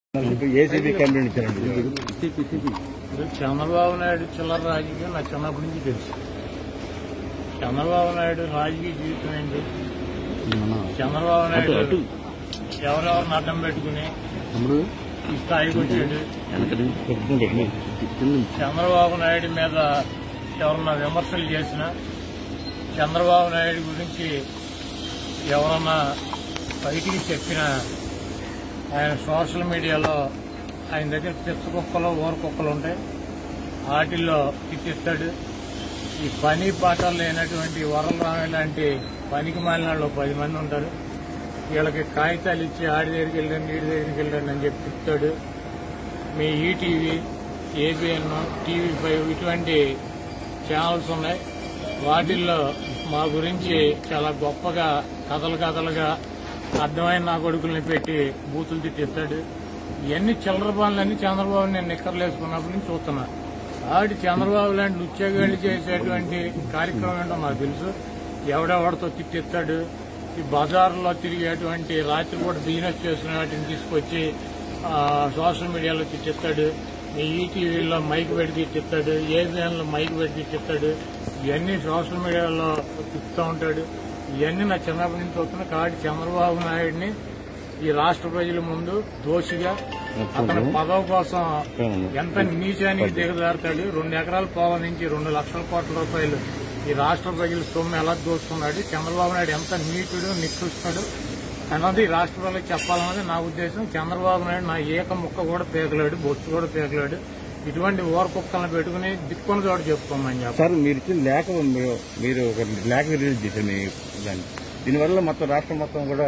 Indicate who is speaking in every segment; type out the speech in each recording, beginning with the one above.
Speaker 1: ACB complaint ఇచ్చారండి.
Speaker 2: చంద్రబాబు నాయుడు చిల్లర రాజకీయం నా చిన్నప్పటి నుంచి తెలుసు. చంద్రబాబు నాయుడు రాజకీయ జీవితం ఏంటి? చంద్రబాబు నాయుడు ఎవరెవరిని అడ్డం పెట్టుకుని ఈ స్థాయికి వచ్చాడు. చంద్రబాబు నాయుడు మీద ఎవరన్నా విమర్శలు చేసినా, చంద్రబాబు నాయుడు గురించి ఎవరన్నా బయటికి చెప్పినా ఆయన సోషల్ మీడియాలో ఆయన దగ్గర పిచ్చ కుక్కలు ఊర కుక్కలు ఉంటాయి, వాటిల్లో తిట్టిస్తాడు. ఈ పని పాటలు లేనటువంటి వరలరామ లాంటి పనికి మాలిన వాళ్ళు 10 మంది ఉంటారు. వీళ్ళకి కాగితాలు ఇచ్చి ఆడి దగ్గరికి వెళ్ళండి, వీడి దగ్గరికి వెళ్ళండి అని చెప్పి తిప్పుతాడు. మీ ఈటీవీ, ఏబిఎన్, TV5 ఇటువంటి ఛానల్స్ ఉన్నాయి. వాటిల్లో మా గురించి చాలా గొప్పగా కథలుగా అర్థమైన నా కొడుకుల్ని పెట్టి బూతులు తిట్టిస్తాడు. ఇవన్నీ చిల్లర పనులన్నీ చంద్రబాబు నేను నిక్కర్లేసుకున్నప్పటి నుంచి చూస్తున్నా. కాబట్టి చంద్రబాబు లాంటి ఉద్యోగాలు చేసేటువంటి కార్యక్రమం ఏంటో నాకు తెలుసు. ఎవడెవడితో తిట్టిస్తాడు. ఈ బజార్లో తిరిగేటువంటి రాత్రిపూట బిజినెస్ చేసిన వాటిని తీసుకొచ్చి సోషల్ మీడియాలో తిట్టిస్తాడు. ఈ ఈటీవీలో మైక్ పెట్టి తిట్టిస్తాడు, ఏబిఎన్లో మైక్ పెట్టి తిట్టిస్తాడు. ఇవన్నీ సోషల్ మీడియాలో తిప్పుతూ ఉంటాడు. ఇవన్నీ నా చిన్నప్పటి నుంచి వస్తున్నా. కాబట్టి చంద్రబాబు నాయుడిని ఈ రాష్ట్ర ప్రజల ముందు దోషిగా, అతని పదవి కోసం ఎంత నీచానికి దిగజారుతాడు. 2 ఎకరాల పొలం నుంచి 2 లక్షల కోట్ల రూపాయలు ఈ రాష్ట్ర ప్రజల సొమ్ము ఎలా దోచుకున్నాడు. చంద్రబాబు నాయుడు ఎంత నీటుడు, నికృష్టుడు అన్నది ఈ రాష్ట్ర ప్రజలకు చెప్పాలన్నది నా ఉద్దేశం. చంద్రబాబు నాయుడు నా ఏక ముక్క కూడా పేకలాడు, బొచ్చు కూడా పేకలాడు. ఇటువంటి ఓర కుక్కలను పెట్టుకుని దిక్కుని చోట చెప్పుకోమని చెప్పారు.
Speaker 1: సార్ మీరు ఇచ్చిన లేఖ మీరు ఒక లేఖ రిలీజ్ చేశారు మీ దాన్ని. దీనివల్ల మొత్తం రాష్ట్రం మొత్తం కూడా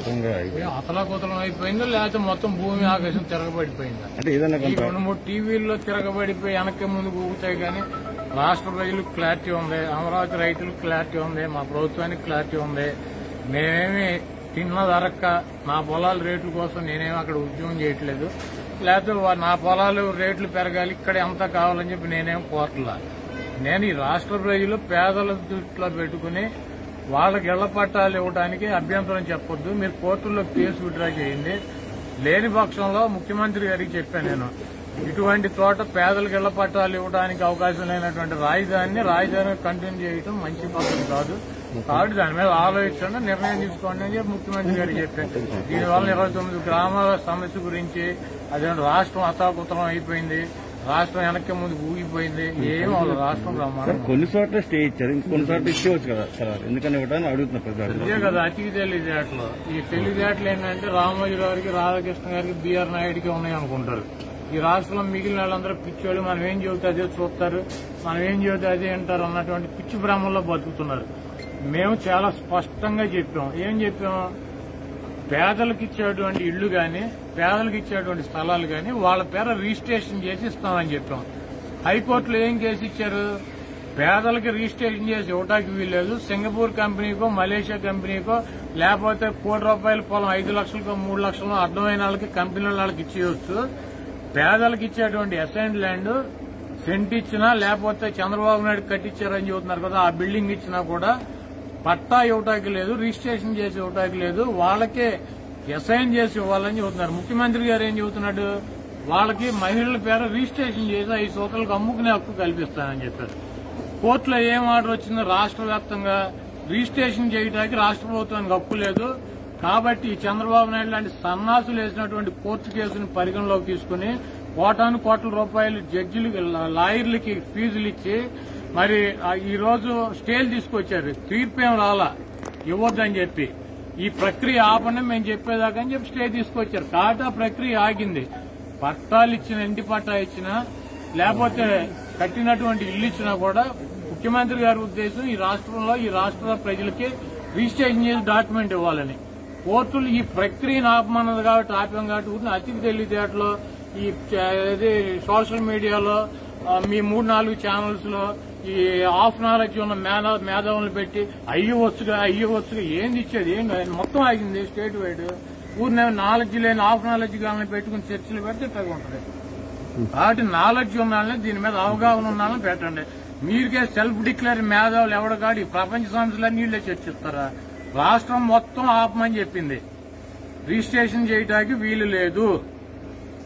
Speaker 2: అతలాకుతలం అయిపోయిందో లేకపోతే మొత్తం భూమి ఆకాశం తిరగబడిపోయిందా?
Speaker 1: అంటే ఏదైనా
Speaker 2: 2-3 టీవీల్లో తిరగబడిపోయి వెనక్కి ముందు ఊగుతాయి. కానీ రాష్ట్ర ప్రజలకు క్లారిటీ ఉంది, అమరావతి రైతులకు క్లారిటీ ఉంది, మా ప్రభుత్వానికి క్లారిటీ ఉంది. మేమేమి తిన్నదరక్క నా పొలాల రేట్ల కోసం నేనేమి అక్కడ ఉద్యమం చేయట్లేదు. లేకపోతే నా పొలాలు రేట్లు పెరగాలి, ఇక్కడ ఎంత కావాలని చెప్పి నేనేం కోరట్లా. నేను ఈ రాష్ట్ర ప్రజలు పేదల దృష్టిలో పెట్టుకుని వాళ్ళకి ఇళ్ల పట్టాలు ఇవ్వడానికి అభ్యంతరం చెప్పొద్దు, మీరు కోర్టుల్లో కేసు విత్డ్రా చేయండి. లేని పక్షంలో ముఖ్యమంత్రి గారికి చెప్పాను నేను, ఇటువంటి చోట పేదలకు ఇళ్ల పట్టాలు ఇవ్వడానికి అవకాశం లేనటువంటి రాజధానిని కంటిన్యూ చేయడం మంచి పద్ధతి కాదు. కాబట్టి దాని మీద ఆలోచించండి, నిర్ణయం తీసుకోండి అని చెప్పి ముఖ్యమంత్రి గారికి చెప్పాను. దీనివల్ల 29 గ్రామాల సమస్య గురించి అదే రాష్ట్రం అతాకుతలం అయిపోయింది, రాష్ట్రం వెనక్కి ముందు ఊగిపోయింది. ఏమో రాష్ట్రం ప్రమాణం
Speaker 1: కొన్ని చోట్ల స్టే ఇచ్చారు, ఇంకొన్ని చోట్ల ఇచ్చేవచ్చు కదా సార్, ఎందుకని ఇవ్వడానికి అడుగుతున్నారు.
Speaker 2: ఇదే కదా అతికి తెలివితేటలు. ఈ తెలివితేటలు ఏంటంటే రామోజీ గారికి, రాధాకృష్ణ గారికి, బిఆర్ నాయుడికి ఉన్నాయి అనుకుంటారు. ఈ రాష్ట్రంలో మిగిలిన వాళ్ళందరూ పిచ్చోళ్ళు, మనం ఏం చెబితే అదే చూస్తారు, మనం ఏం చెబితే అదే అంటారు అన్నటువంటి పిచ్చి భ్రమంలో బతుకుతున్నారు. మేము చాలా స్పష్టంగా చెప్పాం. ఏం చెప్పాం? పేదలకు ఇచ్చేటువంటి ఇళ్లు గాని, పేదలకు ఇచ్చేటువంటి స్థలాలు గాని వాళ్ళ పేర రిజిస్ట్రేషన్ చేసి ఇస్తామని చెప్పాం. హైకోర్టులో ఏం కేసు ఇచ్చారు? పేదలకి రిజిస్ట్రేషన్ చేసి ఇవ్వటానికి వీల్లేదు, సింగపూర్ కంపెనీకో మలేషియా కంపెనీకో లేకపోతే ₹1,00,000 పొలం 5 లక్షలకో 3 లక్షలకో అర్థమైన వాళ్ళకి కంపెనీల వాళ్ళకి ఇచ్చేయచ్చు. పేదలకు ఇచ్చేటువంటి అసైన్డ్ ల్యాండ్ సెంట్ ఇచ్చినా లేకపోతే చంద్రబాబు నాయుడు కట్టించారని చెబుతున్నారు కదా, ఆ బిల్డింగ్ ఇచ్చినా కూడా పట్టా ఇవ్వటానికి లేదు, రిజిస్ట్రేషన్ చేసి ఇవ్వటానికి లేదు, వాళ్ళకే అసైన్ చేసి ఇవ్వాలని చెబుతున్నారు. ముఖ్యమంత్రి గారు ఏం చెబుతున్నాడు? వాళ్ళకి మహిళల పేరు రిజిస్ట్రేషన్ చేసి 5 సంవత్సరాలకు అమ్ముకునే హక్కు కల్పిస్తానని చెప్పారు. కోర్టులో ఏం ఆర్డర్ వచ్చిందో, రాష్ట్ర వ్యాప్తంగా రిజిస్ట్రేషన్ చేయడానికి రాష్ట్ర ప్రభుత్వానికి హక్కు లేదు. కాబట్టి చంద్రబాబు నాయుడు లాంటి సన్నాసులు వేసినటువంటి కోర్టు కేసును పరిగణలోకి తీసుకుని కోట్ల రూపాయలు జడ్జిలకి, లాయర్లకి ఫీజులు ఇచ్చి మరి ఈ రోజు స్టేలు తీసుకొచ్చారు. తీర్పు ఏం రాలా, ఇవ్వద్దని చెప్పి ఈ ప్రక్రియ ఆపండి మేము చెప్పేదాకా అని చెప్పి స్టే తీసుకొచ్చారు. కాబట్టి ఆ ప్రక్రియ ఆగింది. పట్టాలు ఇచ్చిన, ఇంటి పట్టా ఇచ్చినా లేకపోతే కట్టినటువంటి ఇల్లు ఇచ్చినా కూడా ముఖ్యమంత్రి గారి ఉద్దేశం ఈ రాష్ట్రంలో ఈ రాష్ట్ర ప్రజలకి రిజిస్ట్రేషన్ చేసి డాక్యుమెంట్ ఇవ్వాలని. కోర్టులు ఈ ప్రక్రియను ఆపమన్నది కాబట్టి ఆపాం. కాబట్టి అతికి తెలివితేటలో ఈ సోషల్ మీడియాలో మీ 3-4 ఛానల్స్ లో ఈ హాఫ్ నాలెడ్జ్ ఉన్న మేధావులను పెట్టి అయ్యవచ్చుగా ఏంది ఇచ్చేది? ఏం మొత్తం ఆగింది స్టేట్ వైడ్. ఊరినే నాలెడ్జ్ లేని హాఫ్ నాలెడ్జ్ గాలని పెట్టుకుని చర్చలు పెడితే తగ్గుంటది. కాబట్టి నాలెడ్జ్ ఉన్న వాళ్ళని, దీని మీద అవగాహన ఉన్న వాళ్ళని పెట్టండి. మీరుకే సెల్ఫ్ డిక్లేర్ మేధావులు ఎవడగాడి ప్రపంచ సంస్థలన్నీ నీళ్లే చర్చిస్తారా? రాష్ట్రం మొత్తం ఆపమని చెప్పింది, రిజిస్ట్రేషన్ చేయడానికి వీలు లేదు.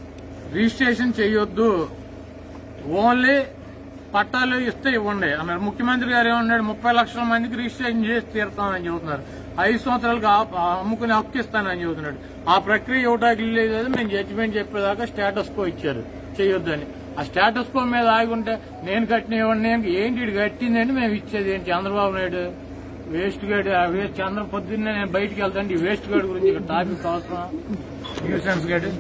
Speaker 2: రిజిస్ట్రేషన్ చేయొద్దు, ఓన్లీ పట్టాలు ఇస్తే ఇవ్వండి అన్నారు. ముఖ్యమంత్రి గారు ఏమన్నాడు, 30 లక్షల మందికి రిజిస్ట్రేషన్ చేసి తీరుతామని చెబుతున్నారు. 5 సంవత్సరాలకు అమ్ముకునే హక్కు ఇస్తానని చెబుతున్నాడు. ఆ ప్రక్రియ ఇవ్వడానికి లేదు. మేము జడ్జిమెంట్ చెప్పేదాకా స్టేటస్ కో ఇచ్చారు చేయొద్దని. ఆ స్టేటస్ కో మీద ఆగి ఉంటే నేను కట్టినవ్వండి, ఏంటి ఇది కట్టిందని మేము ఇచ్చేది ఏంటి? చంద్రబాబు నాయుడు వేస్ట్ గేడ్, పొద్దున్నే నేను బయటికి వెళ్తాను, ఈ వేస్ట్ గేడ్ గురించి ఇక్కడ టాపిక్ అవసరం, న్యూసెన్స్ గేడ్.